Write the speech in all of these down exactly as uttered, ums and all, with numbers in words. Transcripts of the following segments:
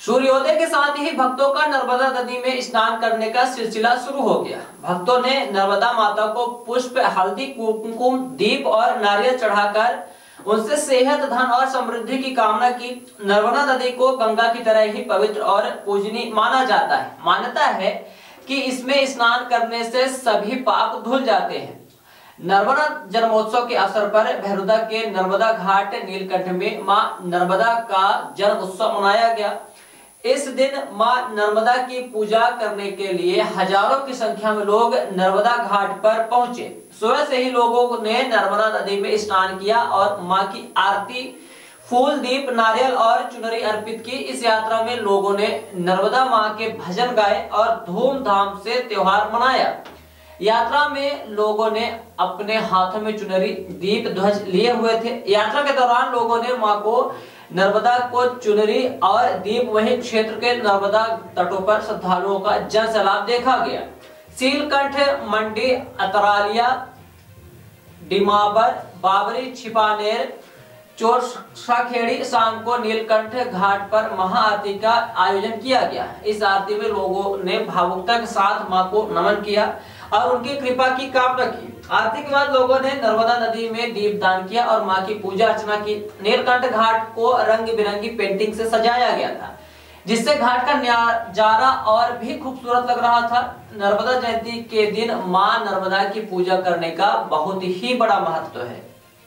सूर्योदय के साथ ही भक्तों का नर्मदा नदी में स्नान करने का सिलसिला शुरू हो गया। भक्तों ने नर्मदा माता को पुष्प, हल्दी, कुमकुम, दीप और नारियल चढ़ाकर उनसे सेहत, धन और समृद्धि की कामना की। नर्मदा नदी को गंगा की तरह ही पवित्र और पूजनीय माना जाता है। मान्यता है कि इसमें स्नान करने से सभी पाप धुल जाते हैं। नर्मदा जन्मोत्सव के अवसर पर भैरुदा के नर्मदा घाट नीलकंठ में मां नर्मदा का जन्म उत्सव मनाया गया। इस दिन मां नर्मदा की पूजा करने के लिए हजारों की संख्या में लोग नर्मदा घाट पर पहुंचे। सुबह से ही लोगों ने नर्मदा नदी में स्नान किया और मां की आरती, फूल, दीप, नारियल और चुनरी अर्पित की। इस यात्रा में लोगों ने नर्मदा मां के भजन गाए और धूमधाम से त्योहार मनाया। यात्रा में लोगों ने अपने हाथों में चुनरी, दीप, ध्वज लिए हुए थे। यात्रा के दौरान लोगों ने मां को नर्मदा को चुनरी और दीप, वही क्षेत्र के नर्मदा तटों पर श्रद्धालुओं का जन सैलाब देखा गया। सीलकंठ, मंडी, अतरालिया, डिमाबर, बाबरी, छिपानेर, चोरसाखेड़ी, शाम को नीलकंठ घाट पर महाआरती का आयोजन किया गया। इस आरती में लोगों ने भावुकता के साथ मां को नमन किया और उनकी कृपा की कामना की। आरती के बाद लोगों ने नर्मदा नदी में दीपदान किया और मां की पूजा अर्चना की। नीलकंठ घाट को रंग बिरंगी पेंटिंग से सजाया गया था, जिससे घाट का नजारा और भी खूबसूरत लग रहा था। नर्मदा जयंती के दिन मां नर्मदा की पूजा करने का बहुत ही बड़ा महत्व है।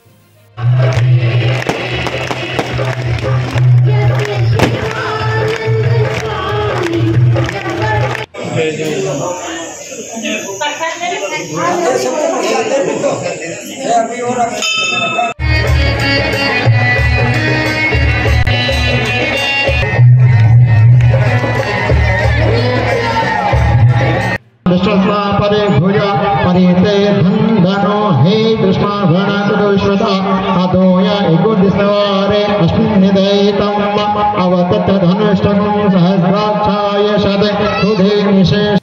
परे भुजा परिते धनो हे कृष्ण गणकुश्वता अदोया इगुदिसवारे अस्मिन्निदैतम् अवतत धनुष्टकं सहस्राक्षाय शत सुधे निशेष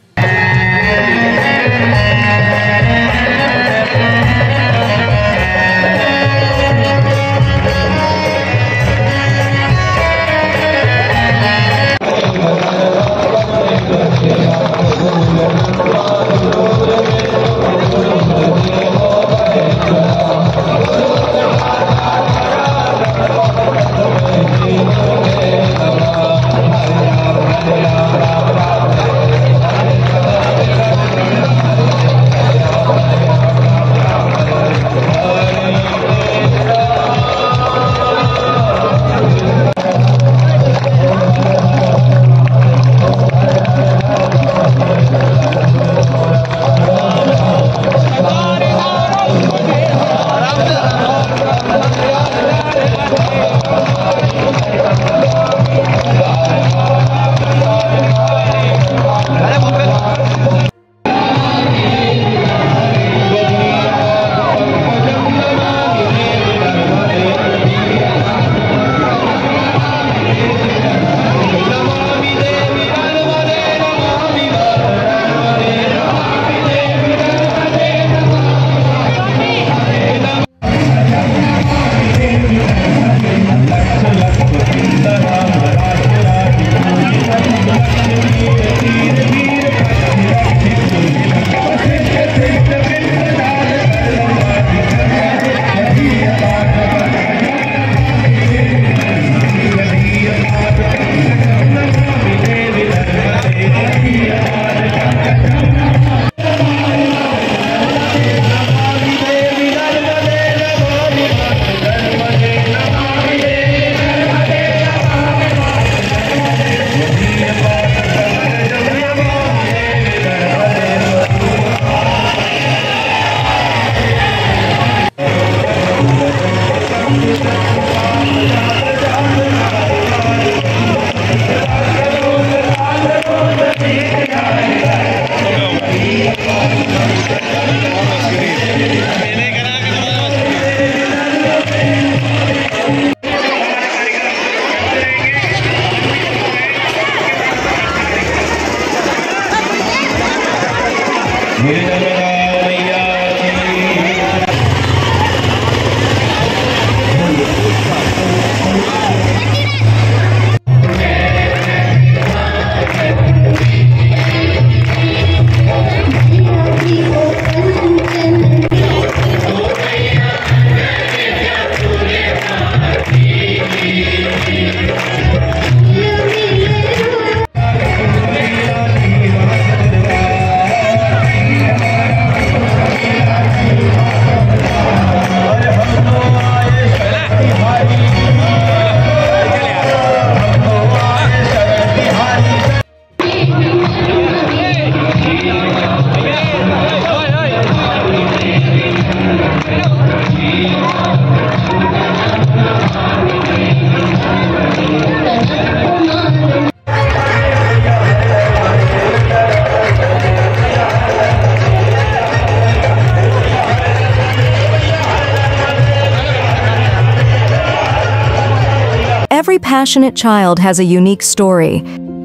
Every passionate child has a unique story.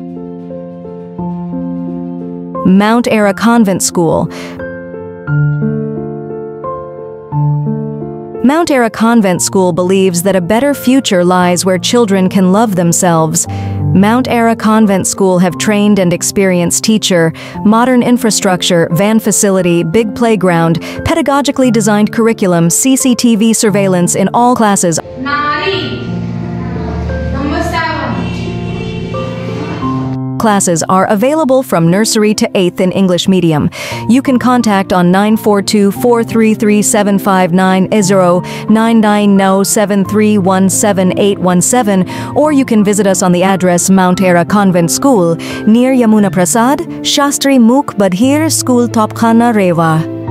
Mount Ara Convent School. Mount Ara Convent School believes that a better future lies where children can love themselves. Mount Ara Convent School have trained and experienced teacher, modern infrastructure, van facility, big playground, pedagogically designed curriculum, C C T V surveillance in all classes. Nari. Number seven. Classes are available from nursery to eighth in English medium. You can contact on nine four two, four three three, seven five nine zero, nine nine zero, seven three one seven, eight one seven, or you can visit us on the address Mount Ara Convent School, near Yamuna Prasad, Shastri Mukh Badhir School, Topkhana, Rewa.